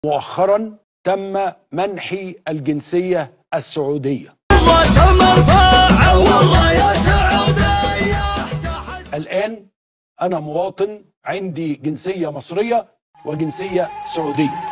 مؤخرا تم منحي الجنسية السعودية. الآن أنا مواطن عندي جنسية مصرية وجنسية سعودية.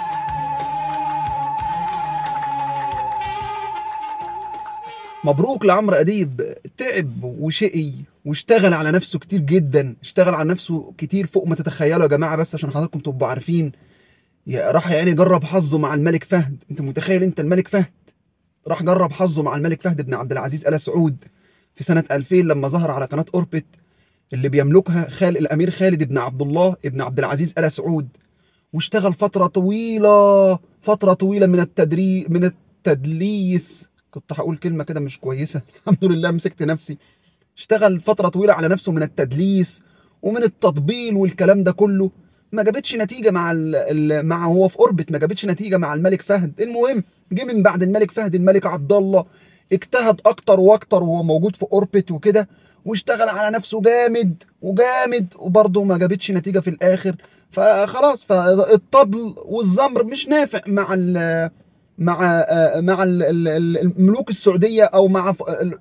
مبروك لعمرو أديب، تعب وشقي واشتغل على نفسه كتير جدا، اشتغل على نفسه كتير فوق ما تتخيلوا يا جماعة. بس عشان حضراتكم تبقوا عارفين، راح يعني جرب حظه مع الملك فهد. انت متخيل انت الملك فهد راح جرب حظه مع الملك فهد بن عبد العزيز آل سعود في سنة 2000 لما ظهر على قناة أوربت اللي بيملكها الأمير خالد بن عبد الله بن عبد العزيز آل سعود، واشتغل فترة طويلة من التدليس. كنت هقول كلمة كده مش كويسة، الحمد لله مسكت نفسي. اشتغل فترة طويلة على نفسه من التدليس ومن التطبيل والكلام ده كله. ما جابتش نتيجة مع هو في أوربت، ما جابتش نتيجة مع الملك فهد. المهم جه من بعد الملك فهد الملك عبد الله، اجتهد أكتر وأكتر وهو موجود في أوربت وكده، واشتغل على نفسه جامد وبرضه ما جابتش نتيجة في الآخر. فخلاص، فالطبل والزمر مش نافع مع الملوك السعوديه او مع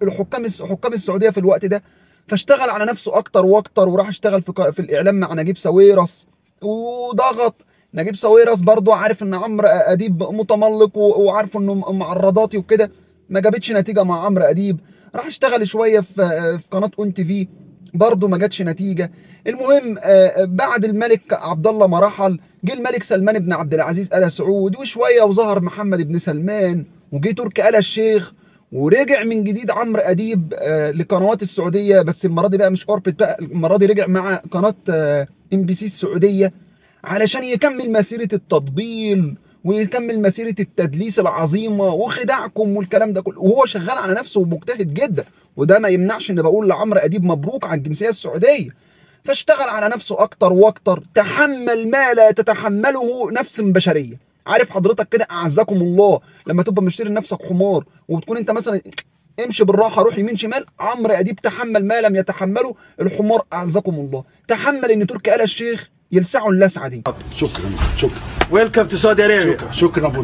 حكام السعوديه في الوقت ده. فاشتغل على نفسه اكتر واكتر، وراح اشتغل في الاعلام مع نجيب ساويرس وضغط. نجيب ساويرس برضو عارف ان عمرو اديب متملق وعارف انه معرضاتي وكده، ما جابتش نتيجه مع عمرو اديب. راح اشتغل شويه في قناه اون تي في، برضه ما جاتش نتيجه. المهم بعد الملك عبد الله ما رحل، جه الملك سلمان بن عبد العزيز آل سعود وشويه، وظهر محمد بن سلمان، وجه تركي آل الشيخ، ورجع من جديد عمرو اديب لقنوات السعوديه. بس المره دي بقى مش اوربت بقى، المره دي رجع مع قناه MBC السعوديه علشان يكمل مسيره التطبيل ويكمل مسيره التدليس العظيمه وخداعكم والكلام ده كله، وهو شغال على نفسه ومجتهد جدا. وده ما يمنعش ان بقول لعمرو اديب مبروك على الجنسيه السعوديه. فاشتغل على نفسه اكتر واكتر، تحمل ما لا تتحمله نفس بشريه. عارف حضرتك كده اعزكم الله لما تبقى مشتري لنفسك حمار وبتكون انت مثلا امشي بالراحه روح يمين شمال، عمرو اديب تحمل ما لم يتحمله الحمار اعزكم الله. تحمل ان تركي آل الشيخ يلسعوا اللسعه دي. شكرا ويلكم تو سعودي ارابيا. شكرا ابو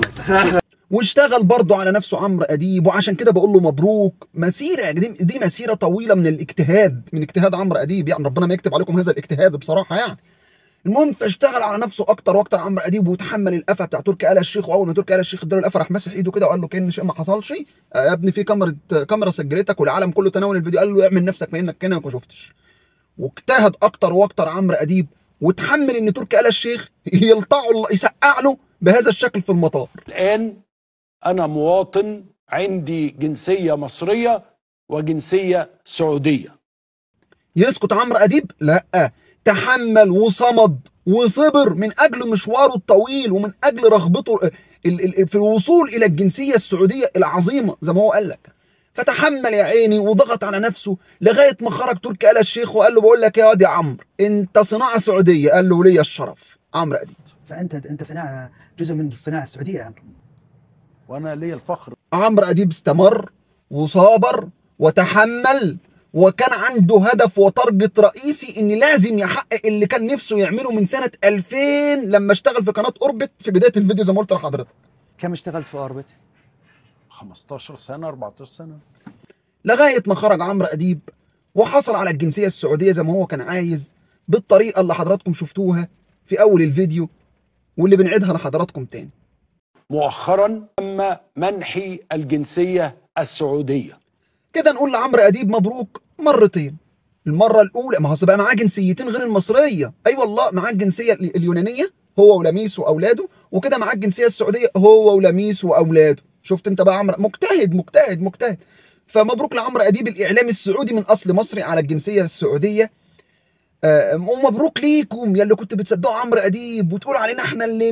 واشتغل برضه على نفسه عمرو اديب، وعشان كده بقول له مبروك. مسيره دي مسيره طويله من اجتهاد عمرو اديب، يعني ربنا ما يكتب عليكم هذا الاجتهاد بصراحه يعني. المهم فاشتغل على نفسه اكتر واكتر عمرو اديب، وتحمل القفا بتاع تركي آل الشيخ. واول ما تركي آل الشيخ اداله القفا راح ماسح ايده كده وقال له كأن شيء ما حصلش. يا ابني في كاميرا سجلتك والعالم كله تناول الفيديو. قال له اعمل نفسك كأنك كأنك ما شفتش. واجتهد اكتر واكتر عمرو اديب، وتحمل ان تركي آل الشيخ يسقع له بهذا الشكل في المطار. الآن أنا مواطن عندي جنسية مصرية وجنسية سعودية. يسكت عمرو أديب؟ لا، تحمل وصمد وصبر من أجل مشواره الطويل ومن أجل رغبته في الوصول إلى الجنسية السعودية العظيمة زي ما هو قال لك. فتحمل يا عيني وضغط على نفسه لغاية ما خرج تركي آل الشيخ وقال له بقول لك يا واد يا عمرو أنت صناعة سعودية. قال له لي الشرف عمرو أديب. فأنت صناعة جزء من الصناعة السعودية يا عمرو. وأنا لي الفخر. عمرو أديب استمر وصابر وتحمل، وكان عنده هدف وتارجت رئيسي ان لازم يحقق اللي كان نفسه يعمله من سنة 2000 لما اشتغل في قناة أوربت في بداية الفيديو زي ما قلت لحضرتك. كم اشتغلت في أوربت؟ 15 سنة 14 سنة، لغاية ما خرج عمرو أديب وحصل على الجنسية السعودية زي ما هو كان عايز، بالطريقة اللي حضراتكم شفتوها في أول الفيديو واللي بنعيدها لحضراتكم تاني. مؤخرا تم منحي الجنسية السعودية. كده نقول لعمرو أديب مبروك مرتين. المرة الأولى ما هو بقى معاه جنسيتين غير المصرية، أي والله معاه الجنسية اليونانية هو ولميس وأولاده، وكده معاه الجنسية السعودية هو ولميس وأولاده. شفت أنت بقى عمرو مجتهد. فمبروك لعمرو أديب الإعلام السعودي من أصل مصري على الجنسية السعودية. ومبروك ليكم يا اللي كنت بتصدقوا عمرو أديب وتقولوا علينا احنا اللي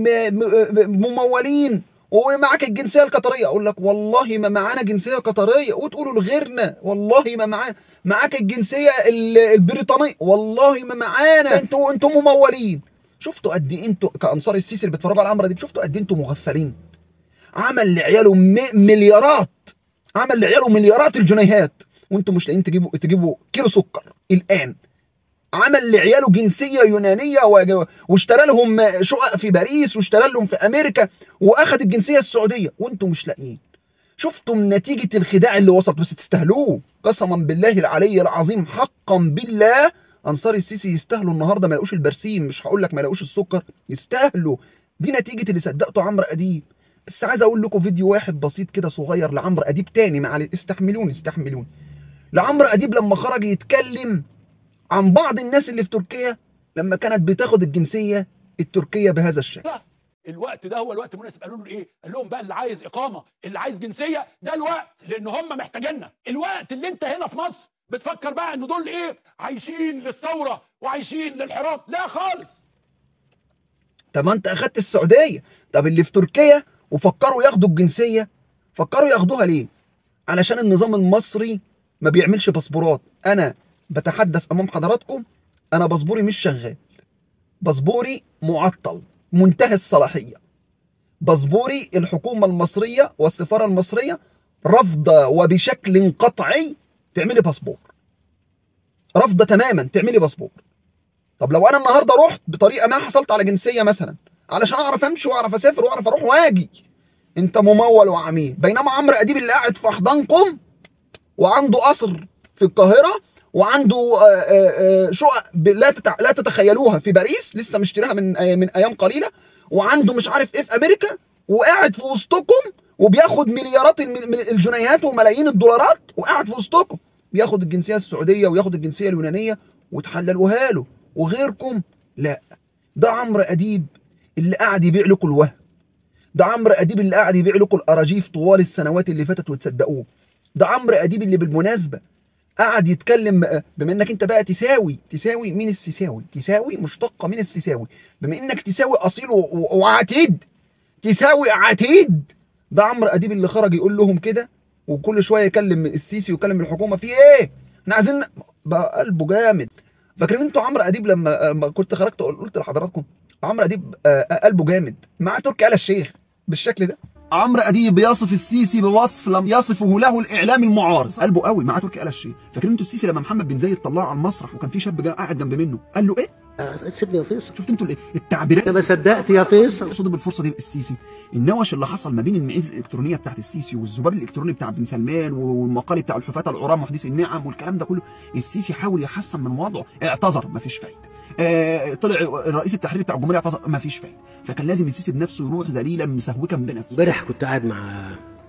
ممولين ومعاك الجنسيه القطريه. اقول لك والله ما معانا جنسيه قطريه، وتقولوا لغيرنا والله ما معانا. معاك الجنسيه البريطانيه والله ما معانا. انتوا ممولين. شفتوا قد ايه انتوا كانصار السيسي اللي بيتفرجوا على عمرو اديب، شفتوا قد ايه انتوا مغفلين. عمل لعياله مليارات الجنيهات، وانتوا مش لاقيين تجيبوا كيلو سكر الان. عمل لعياله جنسيه يونانيه واشترى لهم شقق في باريس واشترى لهم في امريكا واخد الجنسيه السعوديه وانتم مش لاقيين. شفتم نتيجه الخداع اللي وصلت؟ بس تستاهلوه قسما بالله العلي العظيم، حقا بالله انصار السيسي يستاهلوا النهارده ما يلاقوش البرسيم، مش هقول لك ما يلاقوش السكر، يستاهلوا. دي نتيجه اللي صدقته عمرو اديب. بس عايز اقول لكم فيديو واحد بسيط كده صغير لعمرو اديب تاني، معلش استحملوني. لعمرو اديب لما خرج يتكلم عن بعض الناس اللي في تركيا لما كانت بتاخد الجنسيه التركيه بهذا الشكل. الوقت ده هو الوقت المناسب. قالوا له ايه؟ قال لهم بقى اللي عايز اقامه، اللي عايز جنسيه، ده الوقت، لان هم محتاجيننا. الوقت اللي انت هنا في مصر بتفكر بقى ان دول ايه؟ عايشين للثوره وعايشين للحراك، لا خالص. طب ما انت اخدت السعوديه، طب اللي في تركيا وفكروا ياخدوا الجنسيه، فكروا ياخدوها ليه؟ علشان النظام المصري ما بيعملش باسبورات. انا بتحدث امام حضراتكم، انا باسبوري مش شغال، باسبوري معطل منتهي الصلاحيه. باسبوري الحكومه المصريه والسفاره المصريه رافضه وبشكل قطعي تعملي باسبور، رافضه تماما تعملي باسبور. طب لو انا النهارده رحت بطريقه ما حصلت على جنسيه مثلا علشان اعرف امشي واعرف اسافر واعرف اروح واجي، انت ممول وعميل. بينما عمرو اديب اللي قاعد في احضانكم وعنده قصر في القاهره وعنده شقق لا تتخيلوها في باريس لسه مشتريها من ايام قليله، وعنده مش عارف ايه في امريكا، وقاعد في وسطكم وبياخد مليارات الجنيهات وملايين الدولارات، وقاعد في وسطكم بياخد الجنسيه السعوديه وياخد الجنسيه اليونانيه وتحللوها له، وغيركم لا. ده عمرو اديب اللي قاعد يبيع لكم الوهم، ده عمرو اديب اللي قاعد يبيع لكم الاراجيف طوال السنوات اللي فاتت وتصدقوه. ده عمرو اديب اللي بالمناسبه قاعد يتكلم بما انك انت بقى تساوي مين السيساوي؟ تساوي مشتقه من السيساوي، بما انك تساوي اصيل وعتيد، تساوي عتيد. ده عمرو اديب اللي خرج يقول لهم كده، وكل شويه يكلم السيسي ويكلم الحكومه في ايه؟ احنا عايزين بقى قلبه جامد. فاكرين انتوا عمرو اديب لما كنت خرجت قلت لحضراتكم عمرو اديب قلبه جامد مع تركي آل الشيخ بالشكل ده؟ عمرو اديب يصف السيسي بوصف لم يصفه له الاعلام المعارض، قلبه قوي مع تركي آل الشيخ. فاكرين انتوا السيسي لما محمد بن زايد طلعه على المسرح وكان في شاب قاعد جنب منه قال له ايه؟ سيبني يا فيصل. شفت انتوا التعبيرات؟ انا ما صدقت يا فيصل. اقصد بالفرصه دي السيسي النوش اللي حصل ما بين المعيز الالكترونيه بتاعت السيسي والذباب الالكتروني بتاع بن سلمان والمقال بتاع الحفاة العراة محدثي النعم والكلام ده كله. السيسي حاول يحسن من وضعه، اعتذر ما فيش فايده، طلع الرئيس التحريري بتاع الجمهوريه اعتذر ما فيش فايده. فكان لازم السيسي بنفسه يروح ذليلا مسهوكا بنفسه. امبارح كنت قاعد مع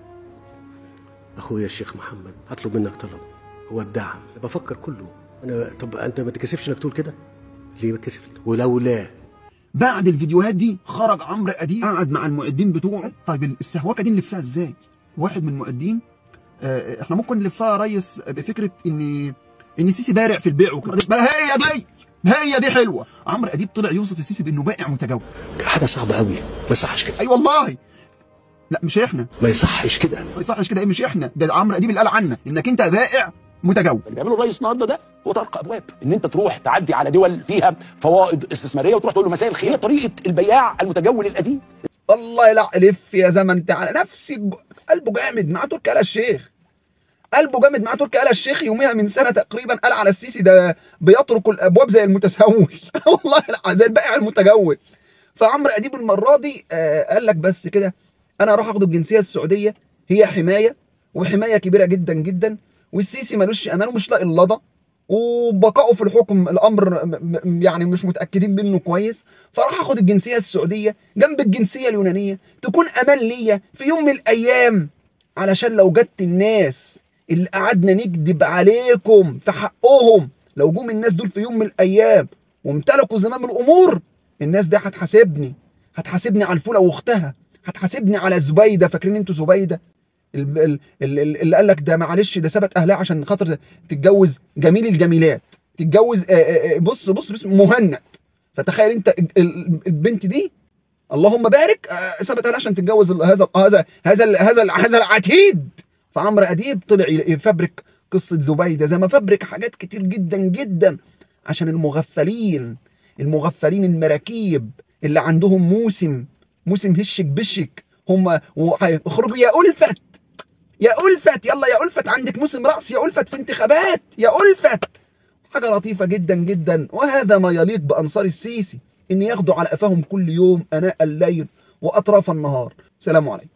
اخويا الشيخ محمد، هطلب منك طلب، هو الدعم. بفكر كله انا، طب انت ما تكسفش انك تقول كده؟ ليه ما تكسفش؟ ولولا بعد الفيديوهات دي خرج عمرو اديب قعد مع المعدين بتوعه. طيب السهوكه دي نلفها ازاي؟ واحد من المعدين احنا ممكن نلفها يا ريس بفكره ان السيسي بارع في البيع وكده. هي دي حلوه. عمرو اديب طلع يوصف السيسي بانه بائع متجول. حاجه صعبه قوي، ما يصحش كده. اي والله لا مش احنا، ما يصحش كده، ما يصحش كده. ايه مش احنا، ده عمرو اديب اللي قال عنك انك انت بائع متجول. اللي بيعمله الرئيس النهارده ده هو طرق ابواب، ان انت تروح تعدي على دول فيها فوائد استثماريه وتروح تقول له مساء الخير. هي طريقه البياع المتجول القديم. الله يلع لف يا زمن تعالى نفسي. قلبه جامد مع تركي آل الشيخ، قلبه جامد مع تركي آل الشيخ. يوميها من سنه تقريبا قال على السيسي ده بيطرق الابواب زي المتسول والله زي البائع المتجول. فعمرو اديب المره دي قال لك بس كده انا اروح اخد الجنسيه السعوديه، هي حمايه وحمايه كبيره جدا جدا، والسيسي ملوش امان ومش لاقي اللضا، وبقائه في الحكم الامر يعني مش متاكدين منه كويس. فراح اخد الجنسيه السعوديه جنب الجنسيه اليونانيه تكون امان ليا في يوم من الايام، علشان لو جت الناس اللي قعدنا نكذب عليكم في حقهم، لو جم الناس دول في يوم من الايام وامتلكوا زمام الامور، الناس دي هتحاسبني على الفوله واختها، هتحاسبني على زبيده. فاكرين انتوا زبيده اللي قال لك ده معلش ده سابت اهلها عشان خاطر تتجوز جميل الجميلات، تتجوز بص مهند. فتخيل انت البنت دي اللهم بارك سابت اهلها عشان تتجوز هذا العتيد. فعمرو اديب طلع يفبرك قصه زبيده زي ما فبرك حاجات كتير جدا جدا عشان المغفلين المراكيب اللي عندهم موسم هشك بشك. هم اخرجوا يا ألفت يلا يا ألفت عندك موسم رأس يا ألفت في انتخابات يا ألفت. حاجة لطيفة جدا جدا، وهذا ما يليق بأنصار السيسي، إن ياخدوا على قفاهم كل يوم آناء الليل وأطراف النهار. سلام عليكم.